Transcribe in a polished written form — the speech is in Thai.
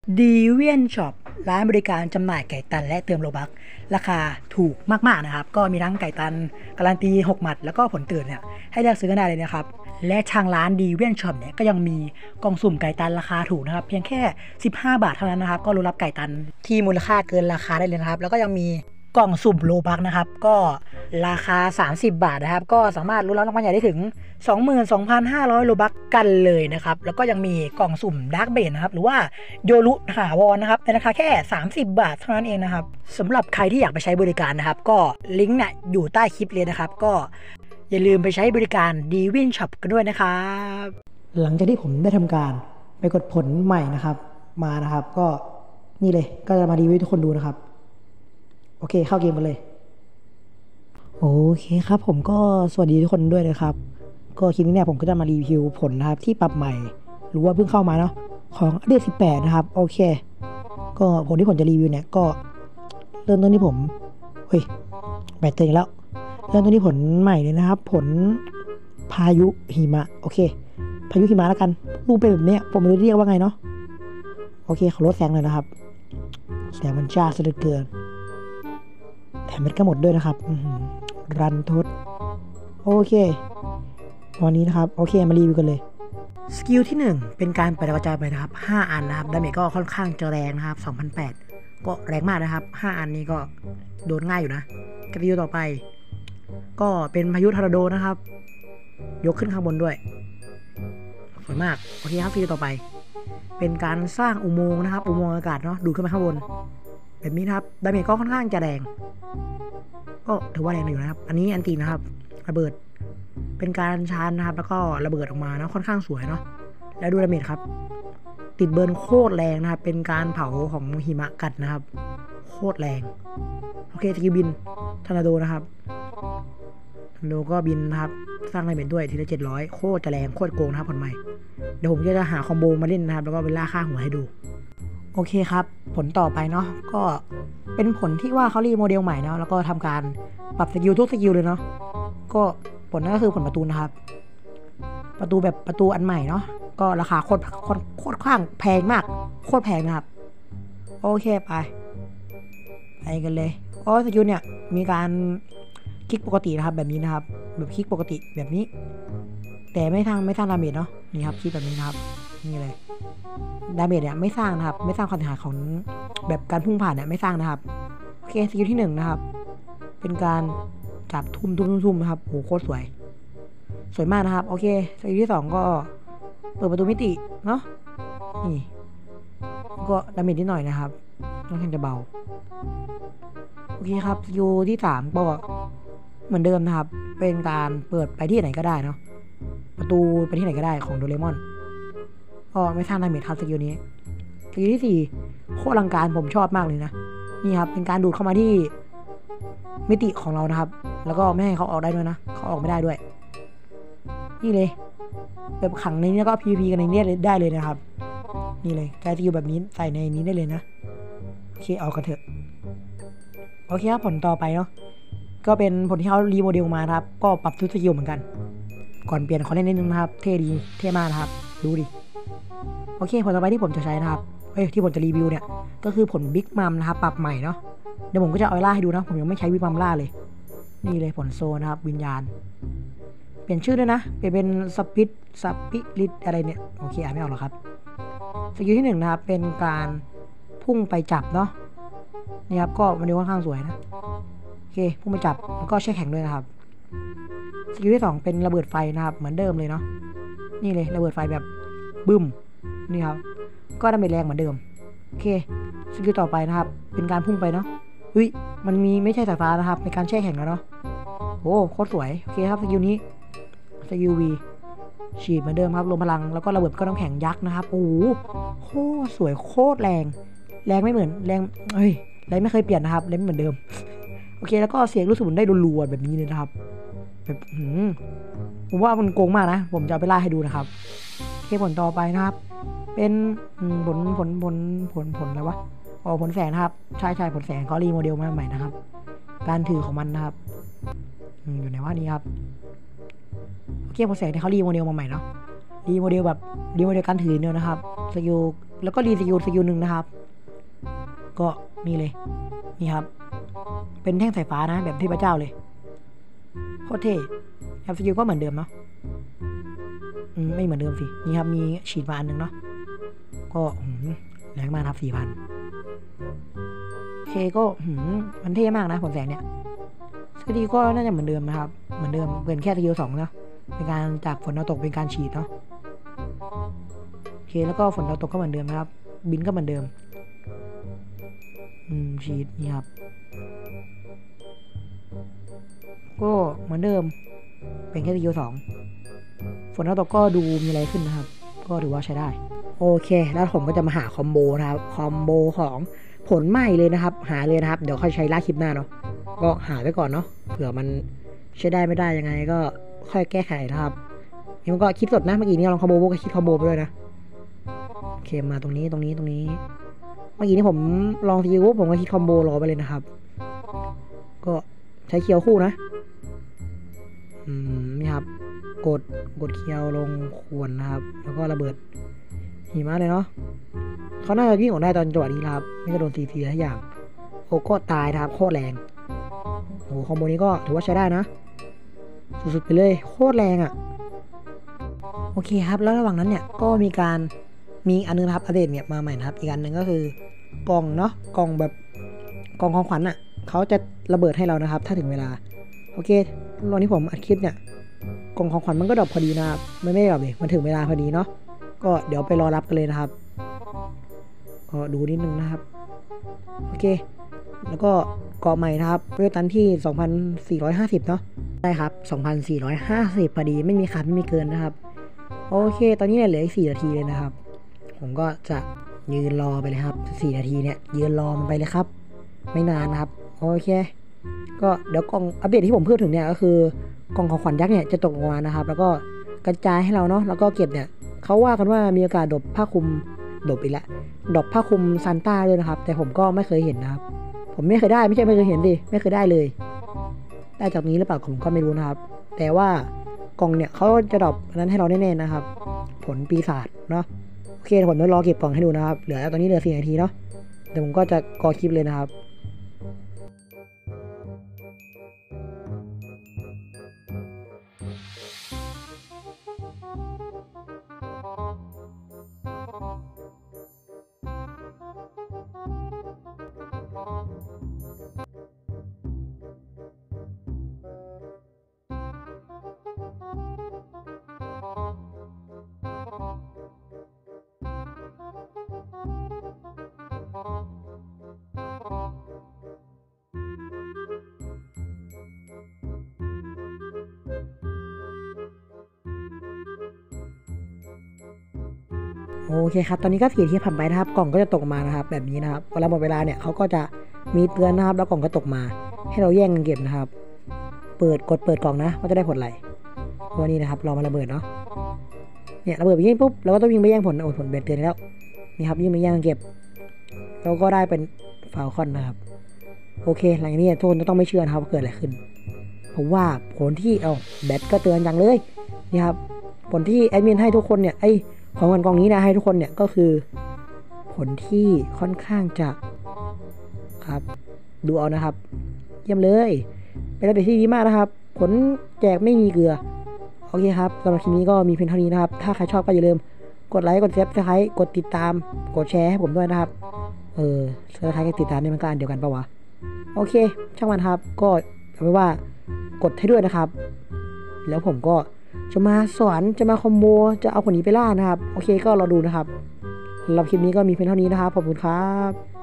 ดีเวียนช็อปร้านบริการจำหน่ายไก่ตันและเติมโลบัคราคาถูกมากๆนะครับก็มีทั้งไก่ตันการันตี6หมัดแล้วก็ผลตื่นเนี่ยให้เลือกซื้อกันได้เลยนะครับและทางร้านดีเวียนช็อปเนี่ยก็ยังมีกล่องสุ่มไก่ตันราคาถูกนะครับเพียงแค่15 บาทเท่านั้นนะครับก็รับไก่ตันที่มูลค่าเกินราคาได้เลยนะครับแล้วก็ยังมีกล่องสุ่มโลบัคนะครับก็ราคา30 บาทนะครับก็สามารถลุ้นรับรางวัลใหญ่ได้ถึง 22,500 โลบัคกันเลยนะครับแล้วก็ยังมีกล่องสุ่มดาร์กเบนนะครับหรือว่าโยรุถาวรนะครับในราคาแค่30 บาทเท่านั้นเองนะครับสำหรับใครที่อยากไปใช้บริการนะครับก็ลิงก์เนี่ยอยู่ใต้คลิปเลยนะครับก็อย่าลืมไปใช้บริการดีวินช็อปกันด้วยนะครับหลังจากที่ผมได้ทำการไปกดผลใหม่นะครับมานะครับก็นี่เลยก็จะมารีวิวทุกคนดูนะครับโอเคเข้าเกมกันเลยโอเคครับผมก็สวัสดีทุกคนด้วยนะครับก็คลิปนี้เนี่ยผมก็จะมารีวิวผลนะครับที่ปรับใหม่หรือว่าเพิ่งเข้ามาเนาะของอัปเดต18นะครับโอเคก็ผลที่ผมจะรีวิวเนี่ยก็เริ่มต้นที่ผมเฮ้ยแบตเตอร์แล้วเริ่มต้นที่ผลใหม่เลยนะครับผลพายุหิมะโอเคพายุหิมะแล้วกันรูปเป็นแบบนี้ผมไม่รู้เรียกว่าไงเนาะโอเคขอลดแสงหน่อยนะครับแสงมันจ้าซะเหลือเกินแถมเม็ดก็หมดด้วยนะครับรันทดโอเควันนี้นะครับโอเคมารีวิวกันเลยสกิลที่1เป็นการประดาวกระจายไปนะครับ5อันนะครับดาเมจก็ค่อนข้างจะแรงนะครับ2,800ก็แรงมากนะครับ5อันนี้ก็โดนง่ายอยู่นะสกิลต่อไปก็เป็นพายุทอร์นาโดนะครับยกขึ้นข้างบนด้วยสวยมากโอเคครับสกิลต่อไปเป็นการสร้างอุโมงค์นะครับอุโมงค์อากาศเนาะดูดขึ้นไปข้างบนแบบนี้นะครับดาเมจก็ค่อนข้างจะแรงก็ถือว่าแรงอยู่นะครับอันนี้อันตีนะครับระเบิดเป็นการชาร์จนะครับแล้วก็ระเบิดออกมานะค่อนข้างสวยเนาะแล้วดูดาเมจครับติดเบิร์นโคตรแรงนะครับเป็นการเผาของหิมะกัดนะครับโคตรแรงโอเคสกิลบินทอร์นาโดนะครับทอร์นาโดก็บินนะครับสร้างดาเมจด้วยทีละ700โคตรจะแรงโคตรโกงนะครับผลใหม่เดี๋ยวผมจะหาคอมโบมาเล่นนะครับแล้วก็เป็นล่าค่าหัวให้ดูโอเคครับผลต่อไปเนาะก็เป็นผลที่ว่าเขารีโมเดลใหม่เนาะแล้วก็ทำการปรับสกิลทุกสกิลเลยเนาะก็ผลนั่นก็คือผลประตูนะครับประตูแบบประตูอันใหม่เนาะก็ราคาโคตรข้างแพงมากโคตรแพงนะครับโอเคไปกันเลยโอ้สกิลเนี่ยมีการคลิกปกตินะครับแบบนี้นะครับแบบคลิกปกติแบบนี้แต่ไม่สร้างดาเมจเนาะนี่ครับคลิกแบบนี้นะครับนี่เลยดาเมจเนี่ยไม่สร้างนะครับไม่สร้างความเสียหายของแบบการพุ่งผ่านเนี่ยไม่สร้างนะครับโอเคสกิลที่1นะครับเป็นการจับทุ่มนะครับโหโคตรสวยมากนะครับโอเคสกิลที่2ก็เปิดประตูมิติเนาะนี่ก็ดาเมจนิดหน่อยนะครับค่อนข้างจะเบาโอเคครับสกิลที่3ก็เหมือนเดิมนะครับเป็นการเปิดไปที่ไหนก็ได้เนาะประตูไปที่ไหนก็ได้ของโดเรมอนก็ไม่สร้างดาเมจครับสกิลนี้สกิลที่4โคตรอลังการผมชอบมากเลยนะนี่ครับเป็นการดูดเข้ามาที่มิติของเรานะครับแล้วก็ไม่ให้เขาออกได้ด้วยนะเขาออกไม่ได้ด้วยนี่เลยแบบขังในนี้แล้วก็ PVP กันในนี้ได้เลยนะครับนี่เลยการสกิลแบบนี้ใส่ในนี้ได้เลยนะโอเคเอากันเถอะโอเคครับผลต่อไปเนาะก็เป็นผลที่เขารีโมเดลมาครับก็ปรับทุกสกิลเหมือนกันก่อนเปลี่ยนขอเล่นนิดนึงนะครับเท่ดีเท่มากนะครับดูดิโอเคผลต่อไปที่ผมจะใช้นะครับที่ผมจะรีวิวเนี่ยก็คือผลบิ๊กมัมนะครับปรับใหม่เนาะเดี๋ยวผมก็จะเอาล่าให้ดูนะผมยังไม่ใช้บิ๊กมัมล่าเลยนี่เลยผลโซนะครับวิญญาณเปลี่ยนชื่อด้วยนะเปลี่ยนเป็นสปิริตอะไรเนี่ยโอเคอ่านไม่ออกหรอกครับสกิลที่1นะครับเป็นการพุ่งไปจับเนาะนี่ครับก็มันดูค่อนข้างสวยนะโอเคพุ่งไปจับแล้วก็แช่แข็งด้วยนะครับสกิลที่2เป็นระเบิดไฟนะครับเหมือนเดิมเลยเนาะนี่เลยระเบิดไฟแบบบึ้มนี่ครับก็ดาเมจแรงเหมือนเดิมโอเคสกิลต่อไปนะครับเป็นการพุ่งไปเนาะมันมีไม่ใช่สายฟ้านะครับในการแช่แข็งแล้วเนาะโอ้โคตรสวยโอเคครับสกิลนี้สกิลวีฉีดเหมือนเดิมครับรวมพลังแล้วก็ระเบิดก้อนน้ำแข็งยักษ์นะครับโอ้โหโคตรสวยโคตรแรงไม่เหมือนแรงไม่เคยเปลี่ยนนะครับแรงไม่เหมือนเดิมโอเคแล้วก็เสียงรู้สึกเหมือนได้รัวๆแบบนี้เลยนะครับแบบผมว่ามันโกงมากนะผมจะเอาไปล่าให้ดูนะครับโอเคผลต่อไปนะครับเป็นผลอะไรวะผลแสงนะครับใช่ผลแสงเขารีโมเดลมาใหม่นะครับการถือของมันนะครับอยู่ในว่านี้ครับโอเคผลแสงที่เขารีโมเดลมาใหม่เนาะรีโมเดลการถือเนี่ยนะครับสกิลแล้วก็รีสกิลหนึ่งนะครับก็นี่เลยนี่ครับเป็นแท่งสายฟ้านะแบบเทพเจ้าเลยโคตรเท่ครับสกิลก็เหมือนเดิมเนาะไม่เหมือนเดิมสินี่ครับมีฉีดมาอันนึงเนาะก็แรงมากครับ 4,000 โอเคก็มันเท่มากนะผลแสงเนี่ยสกิลก็น่าจะเหมือนเดิมนะครับเหมือนเดิมเปลี่ยนแค่สกิล2เนาะเป็นการจากฝนดาวตกเป็นการฉีดเนาะโอเคแล้วก็ฝนดาวตกก็เหมือนเดิมนะครับบินก็เหมือนเดิมฉีดนี่ครับก็เหมือนเดิมเป็นแค่สกิล2ฝนดาวตกก็ดูมีอะไรขึ้นนะครับก็ถือว่าใช้ได้โอเคแล้วผมก็จะมาหาคอมโบนะครับคอมโบของผลใหม่เลยนะครับหาเลยนะครับเดี๋ยวค่อยใช้ล่าคลิปหน้าเนาะก็หาไว้ก่อนเนาะเผื่อมันใช้ได้ไม่ได้ยังไงก็ค่อยแก้ไขนะครับนี่มันก็คิดสดนะเมื่อกี้นี้ลองคอมโบก็คิดคอมโบไปด้วยนะโอเคมาตรงนี้เมื่อกี้นี้ผมลองสกิลผมก็คิดคอมโบรอไปเลยนะครับก็ใช้เคียวคู่นะนี่ครับกดเคียวลงขวนนะครับแล้วก็ระเบิดหิมะเลยเนาะเขาน่าจะวิ่งออกได้ตอนจังหวะนี้ครับไม่ก็โดนทีทุกอย่างโอ้ก็ตายนะครับโคตรแรงโอ้คอมโบนี้ก็ถือว่าใช้ได้นะสุดๆไปเลยโคตรแรงอ่ะโอเคครับแล้วระหว่างนั้นเนี่ยก็มีอันนึงครับอัปเดตเนี่ยมาใหม่นะครับอีกอันหนึ่งก็คือกล่องเนาะกล่องแบบกล่องของขวัญอ่ะเขาจะระเบิดให้เรานะครับถ้าถึงเวลาโอเคตอนนี้ผมอัดคลิปเนี่ยกล่องของขวัญมันก็ดรอปพอดีนะครับไม่ได้ดรอปเลยมันถึงเวลาพอดีเนาะก็เดี๋ยวไปรอรับกันเลยนะครับก็ดูนิดนึงนะครับโอเคแล้วก็เกาะใหม่นะครับเวลตันที่ 2,450 เนาะได้ครับ 2,450 พอดีไม่มีขาดไม่มีเกินนะครับโอเคตอนนี้เนี่ยเหลืออีก4 นาทีเลยนะครับผมก็จะยืนรอไปเลยครับ4 นาทีเนี่ยยืนรอมันไปเลยครับไม่นานนะครับโอเคก็เดี๋ยวกล่องอัปเดตที่ผมพูดถึงเนี่ยก็คือกล่องของขวัญยักษ์เนี่ยจะตกลงมานะครับแล้วก็กระจายให้เราเนาะแล้วก็เก็บเนี่ยเขาว่ากันว่ามีโอกาสดรอปผ้าคลุมดรอปอีกแล้วดรอปผ้าคลุมซานต้าด้วยนะครับแต่ผมก็ไม่เคยเห็นนะครับผมไม่เคยได้ไม่ใช่ไม่เคยเห็นดิไม่เคยได้เลยได้จากนี้หรือเปล่าผมก็ไม่รู้นะครับแต่ว่ากล่องเนี่ยเขาจะดรอปนั้นให้เราแน่ๆนะครับผลปีศาจเนาะโอเคผมจะรอเก็บกล่องให้ดูนะครับเหลือตอนนี้เหลือ4 นาทีเนาะเดี๋ยวผมก็จะกอคลิปเลยนะครับโอเคครับตอนนี้ก็4 นาทีผ่านไปนะครับกล่องก็จะตกมานะครับแบบนี้นะครับเวลาหมดเวลาเนี่ยเขาก็จะมีเตือนนะครับแล้วกล่องก็ตกมาให้เราแย่งกันเก็บนะครับกดเปิดกล่องนะว่าจะได้ผลอะไรวันนี้นะครับรอมาระเบิดเนาะเนี่ยระเบิดไปยิงปุ๊บเราก็ต้องวิ่งไปแย่งผลผลเบ็ดเตือนแล้วนี่ครับวิ่งไปแย่งกันเก็บเราก็ได้เป็นฟาวคอนนะครับโอเคหลังจากนี้ทุกคนต้องไม่เชื่อนะครับว่าเกิดอะไรขึ้นผมว่าผลที่แบตก็เตือนอย่างเลยนี่ครับผลที่แอดมินให้ทุกคนเนี่ยของกล่องนี้นะให้ทุกคนเนี่ยก็คือผลที่ค่อนข้างจะครับดูเอานะครับเยี่ยมเลยเป็นอะไรที่ดีมากนะครับผลแจกไม่มีเกลือโอเคครับสำหรับคลิปนี้ก็มีเพียงเท่านี้นะครับถ้าใครชอบก็อย่าลืมกดไลค์กดซับสไครต์กดติดตามกดแชร์ให้ผมด้วยนะครับซับสไครต์กับติดตามนี่มันก็อันเดียวกันปะวะโอเคช่างมันครับก็เอาไว้ว่ากดให้ด้วยนะครับแล้วผมก็จะมาสอนจะมาคอมโบจะเอาคนนี้ไปล่านะครับโอเคก็รอดูนะครับสำหรับคลิปนี้ก็มีเพียงเท่านี้นะครับขอบคุณครับ